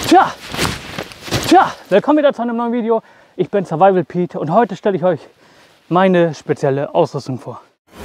Tja, willkommen wieder zu einem neuen Video. Ich bin Survival Pete und heute stelle ich euch meine spezielle Ausrüstung vor.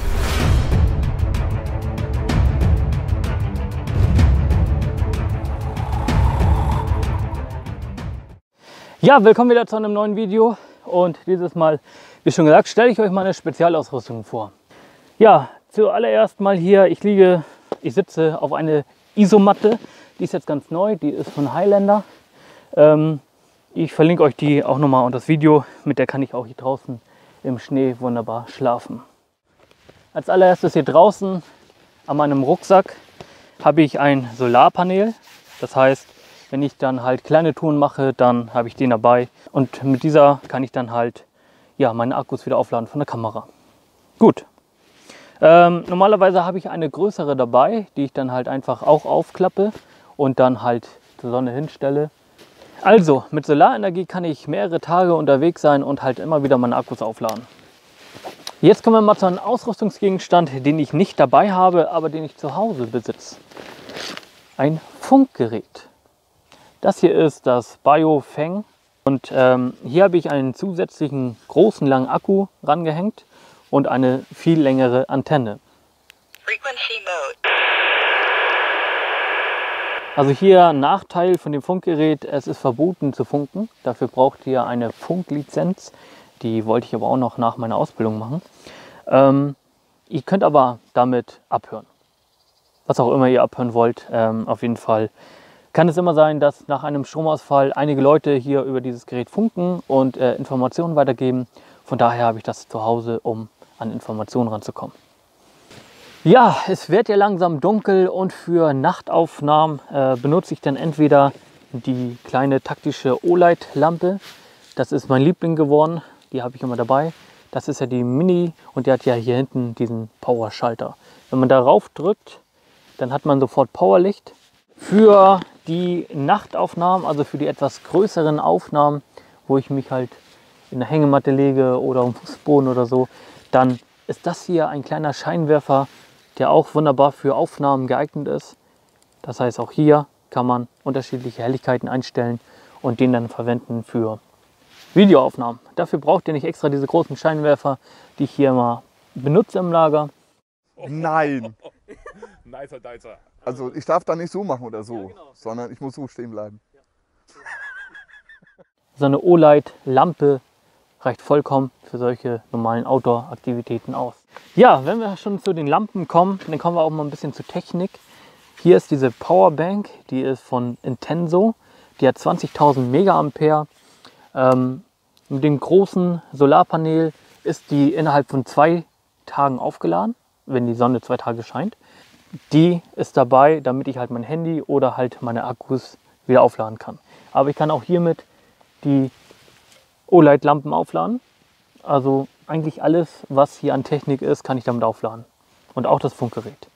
Ja, willkommen wieder zu einem neuen Video und dieses Mal, wie schon gesagt, stelle ich euch meine Spezialausrüstung vor. Ja, zuallererst mal hier, ich sitze auf eine Isomatte, die ist jetzt ganz neu, die ist von Highlander. Ich verlinke euch die auch nochmal unter das Video, mit der kann ich auch hier draußen im Schnee wunderbar schlafen. Als allererstes hier draußen an meinem Rucksack habe ich ein Solarpanel, das heißt, wenn ich dann halt kleine Touren mache, dann habe ich den dabei und mit dieser kann ich dann halt ja, meine Akkus wieder aufladen von der Kamera. Gut. Normalerweise habe ich eine größere dabei, die ich dann halt einfach auch aufklappe und dann halt zur Sonne hinstelle. Also mit Solarenergie kann ich mehrere Tage unterwegs sein und halt immer wieder meine Akkus aufladen. Jetzt kommen wir mal zu einem Ausrüstungsgegenstand, den ich nicht dabei habe, aber den ich zu Hause besitze. Ein Funkgerät. Das hier ist das Baofeng und hier habe ich einen zusätzlichen großen langen Akku rangehängt und eine viel längere Antenne. Also hier ein Nachteil von dem Funkgerät, es ist verboten zu funken. Dafür braucht ihr eine Funklizenz, die wollte ich aber auch noch nach meiner Ausbildung machen. Ihr könnt aber damit abhören. Was auch immer ihr abhören wollt, auf jeden Fall. Kann es immer sein, dass nach einem Stromausfall einige Leute hier über dieses Gerät funken und Informationen weitergeben. Von daher habe ich das zu Hause, um an Informationen ranzukommen. Ja, es wird ja langsam dunkel und für Nachtaufnahmen benutze ich dann entweder die kleine taktische OLED-Lampe. Das ist mein Liebling geworden, die habe ich immer dabei. Das ist ja die Mini und die hat ja hier hinten diesen Power-Schalter. Wenn man darauf drückt, dann hat man sofort Powerlicht. Für die Nachtaufnahmen, also für die etwas größeren Aufnahmen, wo ich mich halt in der Hängematte lege oder am Fußboden oder so, dann ist das hier ein kleiner Scheinwerfer, der auch wunderbar für Aufnahmen geeignet ist. Das heißt, auch hier kann man unterschiedliche Helligkeiten einstellen und den dann verwenden für Videoaufnahmen. Dafür braucht ihr nicht extra diese großen Scheinwerfer, die ich hier immer benutze im Lager. Nein! Nicer. Also ich darf da nicht so machen oder so, Ja, genau. sondern ich muss so stehen bleiben. So eine OLED-Lampe reicht vollkommen für solche normalen Outdoor-Aktivitäten aus. Ja, wenn wir schon zu den Lampen kommen, dann kommen wir auch mal ein bisschen zur Technik. Hier ist diese Powerbank, die ist von Intenso. Die hat 20.000 Mega. Mit dem großen Solarpanel ist die innerhalb von 2 Tagen aufgeladen, wenn die Sonne 2 Tage scheint. Die ist dabei, damit ich halt mein Handy oder halt meine Akkus wieder aufladen kann. Aber ich kann auch hiermit die OLED-Lampen aufladen. Also eigentlich alles, was hier an Technik ist, kann ich damit aufladen. Und auch das Funkgerät.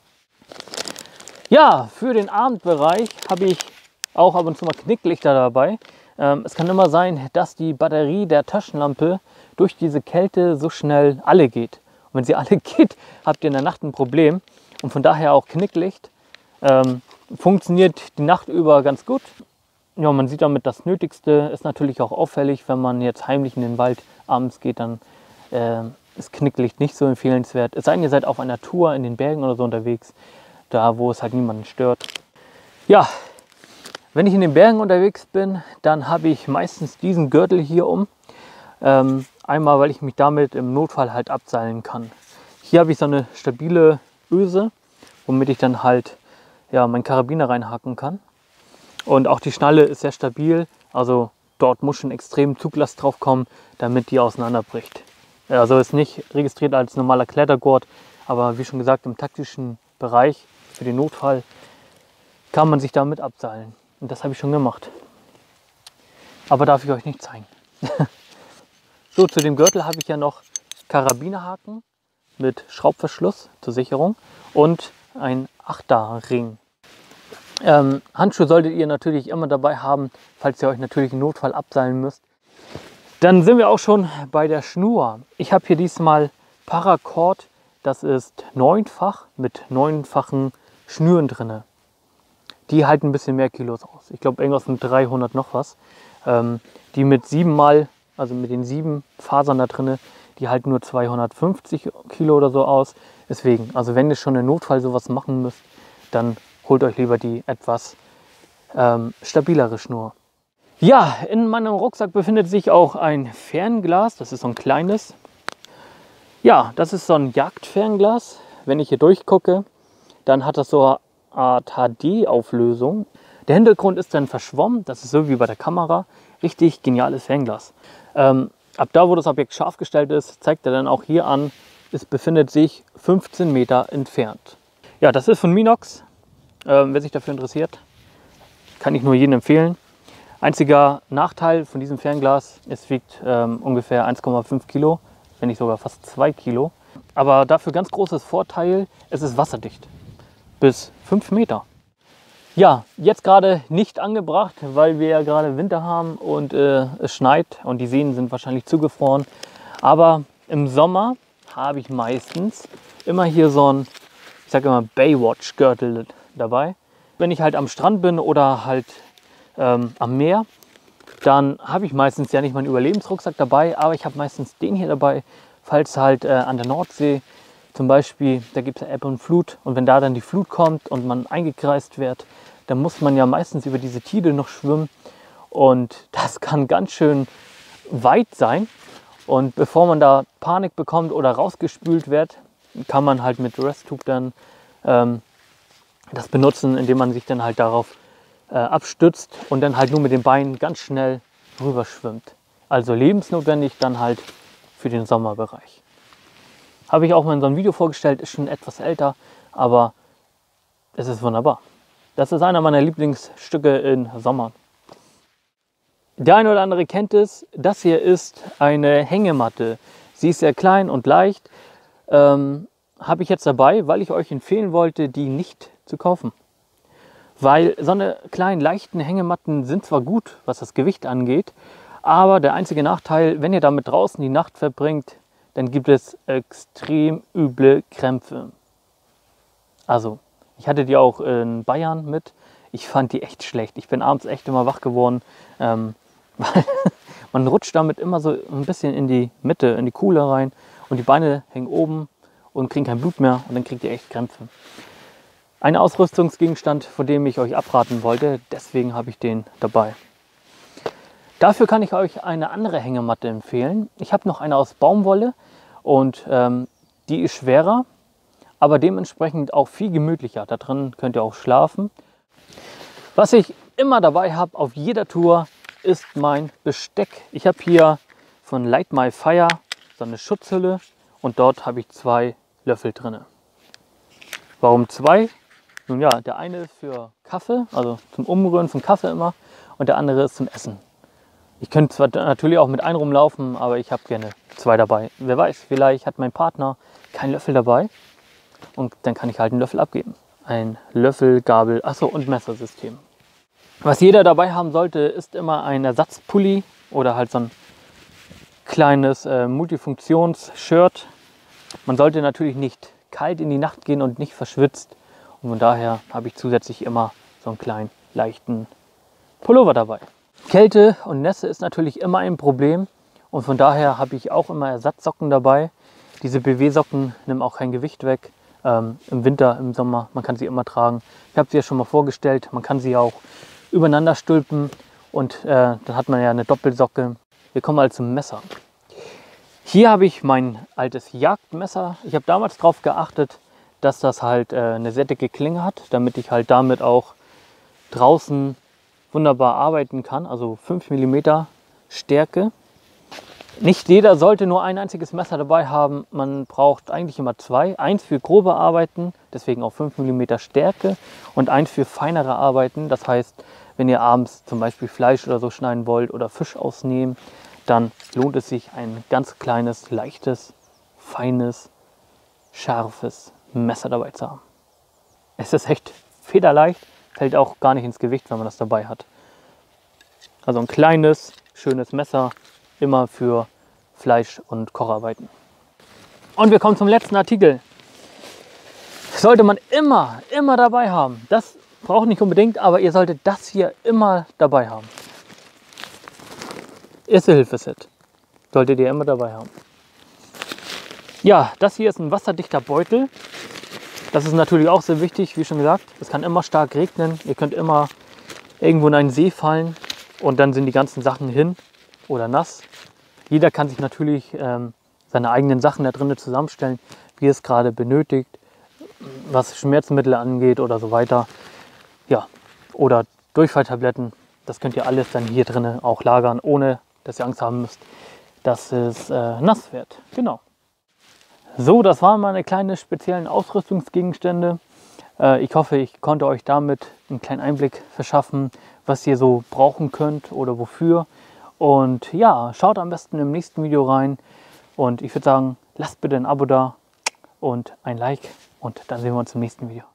Ja, für den Abendbereich habe ich auch ab und zu mal Knicklichter dabei. Es kann immer sein, dass die Batterie der Taschenlampe durch diese Kälte so schnell alle geht. Und wenn sie alle geht, habt ihr in der Nacht ein Problem. Und von daher auch Knicklicht. Funktioniert die Nacht über ganz gut. Ja, man sieht damit das Nötigste. Ist natürlich auch auffällig, wenn man jetzt heimlich in den Wald abends geht, dann ist Knicklicht nicht so empfehlenswert. Es sei denn, ihr seid auf einer Tour in den Bergen oder so unterwegs, da wo es halt niemanden stört. Ja, wenn ich in den Bergen unterwegs bin, dann habe ich meistens diesen Gürtel hier um. Einmal, weil ich mich damit im Notfall halt abseilen kann. Hier habe ich so eine stabile Öse, womit ich dann halt ja, meinen Karabiner reinhaken kann. Und auch die Schnalle ist sehr stabil, also dort muss schon extrem Zuglast drauf kommen, damit die auseinanderbricht. Also ist nicht registriert als normaler Klettergurt, aber wie schon gesagt, im taktischen Bereich für den Notfall kann man sich damit abseilen. Und das habe ich schon gemacht. Aber darf ich euch nicht zeigen. So, zu dem Gürtel habe ich ja noch Karabinerhaken mit Schraubverschluss zur Sicherung und ein Achterring. Handschuhe solltet ihr natürlich immer dabei haben, falls ihr euch natürlich im Notfall abseilen müsst. Dann sind wir auch schon bei der Schnur. Ich habe hier diesmal Paracord, das ist 9-fach mit 9-fachen Schnüren drin. die halten ein bisschen mehr Kilos aus. Ich glaube irgendwas mit 300 noch was. Die mit 7 Mal, also mit den 7 Fasern da drin, die halten nur 250 Kilo oder so aus. Deswegen, also wenn ihr schon im Notfall sowas machen müsst, dann holt euch lieber die etwas stabilere Schnur. Ja, in meinem Rucksack befindet sich auch ein Fernglas. Das ist so ein kleines. Ja, das ist so ein Jagdfernglas. Wenn ich hier durchgucke, dann hat das so eine Art HD-Auflösung. Der Hintergrund ist dann verschwommen. Das ist so wie bei der Kamera. Richtig geniales Fernglas. Ab da, wo das Objekt scharf gestellt ist, zeigt er dann auch hier an, es befindet sich 15 Meter entfernt. Ja, das ist von Minox. Wer sich dafür interessiert, kann ich nur jedem empfehlen. Einziger Nachteil von diesem Fernglas, es wiegt ungefähr 1,5 Kilo, wenn nicht sogar fast 2 Kilo. Aber dafür ganz großes Vorteil, es ist wasserdicht. Bis 5 Meter. Ja, jetzt gerade nicht angebracht, weil wir ja gerade Winter haben und es schneit und die Seen sind wahrscheinlich zugefroren. Aber im Sommer habe ich meistens immer hier so ein, ich sage immer Baywatch-Gürtel dabei. Wenn ich halt am Strand bin oder halt am Meer, dann habe ich meistens ja nicht meinen Überlebensrucksack dabei, aber ich habe meistens den hier dabei, falls halt an der Nordsee zum Beispiel, da gibt es ja Ebbe und Flut und wenn da dann die Flut kommt und man eingekreist wird, dann muss man ja meistens über diese Tide noch schwimmen und das kann ganz schön weit sein und bevor man da Panik bekommt oder rausgespült wird, kann man halt mit Resttube dann das benutzen, indem man sich dann halt darauf abstützt und dann halt nur mit den Beinen ganz schnell rüber schwimmt. Also lebensnotwendig dann halt für den Sommerbereich. Habe ich auch mal in so einem Video vorgestellt, ist schon etwas älter, aber es ist wunderbar. Das ist einer meiner Lieblingsstücke im Sommer. Der eine oder andere kennt es. Das hier ist eine Hängematte. Sie ist sehr klein und leicht. Habe ich jetzt dabei, weil ich euch empfehlen wollte, die nicht zu kaufen. Weil so eine kleinen, leichten Hängematten sind zwar gut, was das Gewicht angeht, aber der einzige Nachteil, wenn ihr damit draußen die Nacht verbringt, dann gibt es extrem üble Krämpfe. Also, ich hatte die auch in Bayern mit. Ich fand die echt schlecht. Ich bin abends echt immer wach geworden, weil man rutscht damit immer so ein bisschen in die Mitte, in die Kuhle rein und die Beine hängen oben und kriegen kein Blut mehr und dann kriegt ihr echt Krämpfe. Ein Ausrüstungsgegenstand, von dem ich euch abraten wollte, deswegen habe ich den dabei. Dafür kann ich euch eine andere Hängematte empfehlen. Ich habe noch eine aus Baumwolle und die ist schwerer, aber dementsprechend auch viel gemütlicher. Da drin könnt ihr auch schlafen. Was ich immer dabei habe auf jeder Tour ist mein Besteck. Ich habe hier von Light My Fire so eine Schutzhülle und dort habe ich 2 Löffel drin. Warum 2? Nun ja, der eine ist für Kaffee, also zum Umrühren vom Kaffee immer, und der andere ist zum Essen. Ich könnte zwar natürlich auch mit einem rumlaufen, aber ich habe gerne 2 dabei. Wer weiß, vielleicht hat mein Partner keinen Löffel dabei und dann kann ich halt einen Löffel abgeben. Ein Löffel, Gabel, achso, und Messersystem. Was jeder dabei haben sollte, ist immer ein Ersatzpulli oder halt so ein kleines Multifunktions-Shirt. Man sollte natürlich nicht kalt in die Nacht gehen und nicht verschwitzt. Und von daher habe ich zusätzlich immer so einen kleinen, leichten Pullover dabei. Kälte und Nässe ist natürlich immer ein Problem. Und von daher habe ich auch immer Ersatzsocken dabei. Diese BW-Socken nehmen auch kein Gewicht weg. Im Winter, im Sommer, man kann sie immer tragen. Ich habe sie ja schon mal vorgestellt. Man kann sie auch übereinander stülpen. Und dann hat man ja eine Doppelsocke. Wir kommen mal zum Messer. Hier habe ich mein altes Jagdmesser. Ich habe damals darauf geachtet, dass das halt eine sehr dicke Klinge hat, damit ich halt damit auch draußen wunderbar arbeiten kann. Also 5 mm Stärke. Nicht jeder sollte nur ein einziges Messer dabei haben. Man braucht eigentlich immer 2. Eins für grobe Arbeiten, deswegen auch 5 mm Stärke. Und eins für feinere Arbeiten. Das heißt, wenn ihr abends zum Beispiel Fleisch oder so schneiden wollt oder Fisch ausnehmen, dann lohnt es sich, ein ganz kleines, leichtes, feines, scharfes Messer dabei zu haben. Es ist echt federleicht, fällt auch gar nicht ins Gewicht, wenn man das dabei hat. Also ein kleines, schönes Messer, immer für Fleisch- und Kocharbeiten. Und wir kommen zum letzten Artikel. Sollte man immer dabei haben. Das braucht nicht unbedingt, aber ihr solltet das hier immer dabei haben. Erste-Hilfe-Set solltet ihr immer dabei haben. Ja, das hier ist ein wasserdichter Beutel. Das ist natürlich auch sehr wichtig, wie schon gesagt. Es kann immer stark regnen. Ihr könnt immer irgendwo in einen See fallen und dann sind die ganzen Sachen hin oder nass. Jeder kann sich natürlich seine eigenen Sachen da drinnen zusammenstellen, wie es gerade benötigt, was Schmerzmittel angeht oder so weiter. Ja, oder Durchfalltabletten. Das könnt ihr alles dann hier drinnen auch lagern, ohne dass ihr Angst haben müsst, dass es nass wird. Genau. So, das waren meine kleinen speziellen Ausrüstungsgegenstände. Ich hoffe, ich konnte euch damit einen kleinen Einblick verschaffen, was ihr so brauchen könnt oder wofür. Und ja, schaut am besten im nächsten Video rein. Und ich würde sagen, lasst bitte ein Abo da und ein Like. Und dann sehen wir uns im nächsten Video.